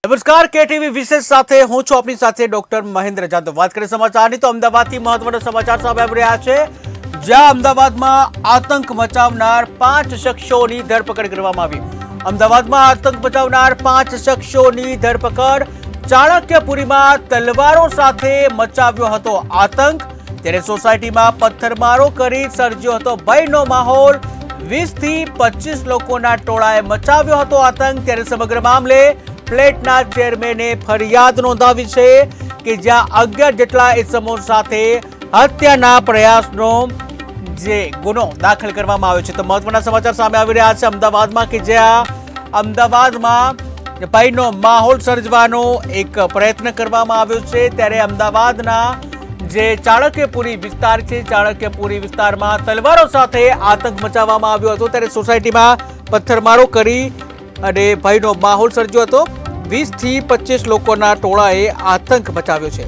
નમસ્કાર કેટીવી વિશેષ સાથે હું છું આપની સાથે ડોક્ટર મહેન્દ્ર જાદવ। વાત કરીએ સમાચારની તો અમદાવાદથી મહત્વના સમાચાર સામે આવી રહ્યા છે, જ્યાં અમદાવાદમાં આતંક મચાવનાર 5 શખ્સોની ધરપકડ કરવામાં આવી। અમદાવાદમાં આતંક મચાવનાર 5 શખ્સોની ધરપકડ। ચાણક્યપુરીમાં તલવારો સાથે મચાવ્યો હતો આતંક, ત્યારે સોસાયટીમાં પથ્થરમારો કરી સર્જ્યો હતો ભયનો માહોલ। 20 થી 25 લોકોના ટોળાએ મચાવ્યો હતો આતંક। ત્યારે સમગ્ર મામલે ફ્લેટના ચેરમેને ફરિયાદ નોંધાવી છે કે જ્યાં 11 જેટલા ઇસમો સાથે હત્યાના પ્રયાસનો જે ગુનો દાખલ કરવામાં આવ્યો છે। તો મહત્વના સમાચાર સામે આવી રહ્યા છે અમદાવાદમાં કે જ્યાં અમદાવાદમાં ભયનો માહોલ સર્જવાનો એક પ્રયત્ન કરવામાં આવ્યો છે। ત્યારે અમદાવાદના જે ચાણક્યપુરી વિસ્તાર છે, ચાણક્યપુરી વિસ્તારમાં તલવારો સાથે આતંક મચાવવામાં આવ્યો હતો। ત્યારે સોસાયટીમાં પથ્થરમારો કરી અને ભયનો માહોલ સર્જ્યો હતો। 20 થી 25 લોકોના ટોળાએ આતંક મચાવ્યો છે।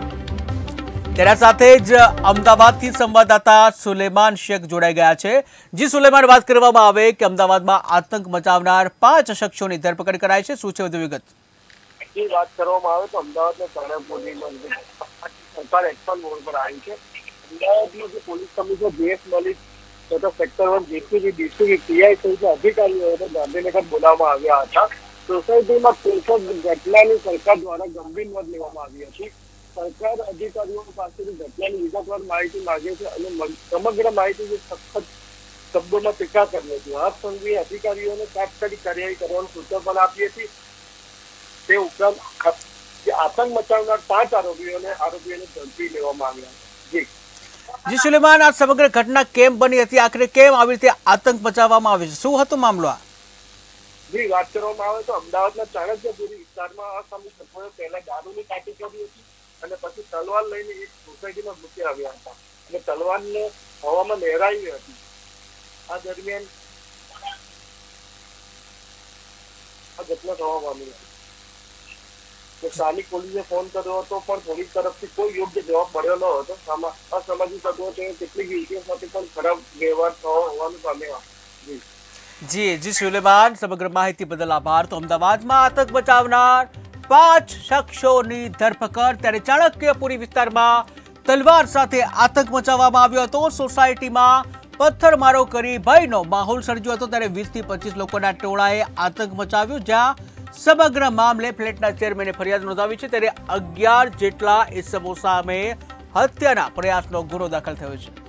તેના સાથે જ અમદાવાદથી સંવાદદાતા સુલેમાન શેખ જોડાઈ ગયા છે। જી સુલેમાન, વાત કરવામાં આવે કે અમદાવાદમાં આતંક મચાવનાર 5 શખ્સોની ધરપકડ કરાઈ છે, શું છે વધુ વિગત? વાત કરવામાં આવે તો અમદાવાદના ચાણક્યપુરીમાં સરકાર એક્શન મોડ પર આવી છે। અમદાવાદમાં જે પોલીસ કમિશનર જે.એસ. મલિક તથા સેક્ટર 1 જેસીબી ડીસીબી પીઆઈ સહિત અધિકારીઓને ગાંધીનગર બોલાવવામાં આવ્યા હતા। સોસાયટીમાં 63 ઘટનાની સરકાર દ્વારા ગંભીર નોંધ લેવામાં આવી હતી। સરકાર અધિકારીઓ પાસેથી ઘટનાની વિગતવાર માહિતી માંગે છે અને સમગ્ર માહિતી સખત શબ્દોમાં ટીકા કરી હતી। આ સંઘવીય અધિકારીઓને તાત્કાલિક કાર્યવાહી કરવાની સૂચના પણ આપી હતી। તે ઉપરાંત આતંક મચાવનાર 5 આરોપીઓને ઝડપી લેવામાં આવ્યા। જી સુલેમાન, આ સમગ્ર ઘટના કેમ બની હતી? આખરે કેમ આવી રીતે આતંક મચાવવામાં આવે છે? શું હતો મામલો? જી, વાત કરવામાં આવે તો અમદાવાદના ચાણક્યપુરી વિસ્તારમાં અસામાજિક તત્વોએ પહેલા દારૂની પાર્ટી કરી હતી અને પછી તલવાર લઈને એક સોસાયટીમાં ઘૂસી આવ્યા હતા અને તલવારને હવામાં લહેરાવી હતી। આ દરમિયાન આ ઘટના થવા પામી હતી। સ્થાનિક પોલીસે ફોન કર્યો હતો પણ પોલીસ તરફથી કોઈ યોગ્ય જવાબ મળ્યો ન હતો। અસામાજિક તત્વો કેટલીક યુવતીઓ સાથે પણ ખરાબ વ્યવહાર થયો હોવાનું સામે આવ્યું। જી સુલેમાન, સમગ્ર માહિતી બદલ આભાર। તો અમદાવાદમાં આતંક મચાવનાર 5 શખ્સોની ધરપકડ। ત્યારે ચાણક્યપુરી વિસ્તારમાં તલવાર સાથે આતંક મચાવવામાં આવ્યો હતો। સોસાયટીમાં પથ્થરમારો કરી ભયનો માહોલ સર્જ્યો હતો। ત્યારે 20 થી 25 લોકોના ટોળાએ આતંક મચાવ્યો, જ્યાં સમગ્ર મામલે ફ્લેટના ચેરમેને ફરિયાદ નોંધાવી છે। ત્યારે 11 જેટલા ઇસમો સામે હત્યાના પ્રયાસનો ગુનો દાખલ થયો છે।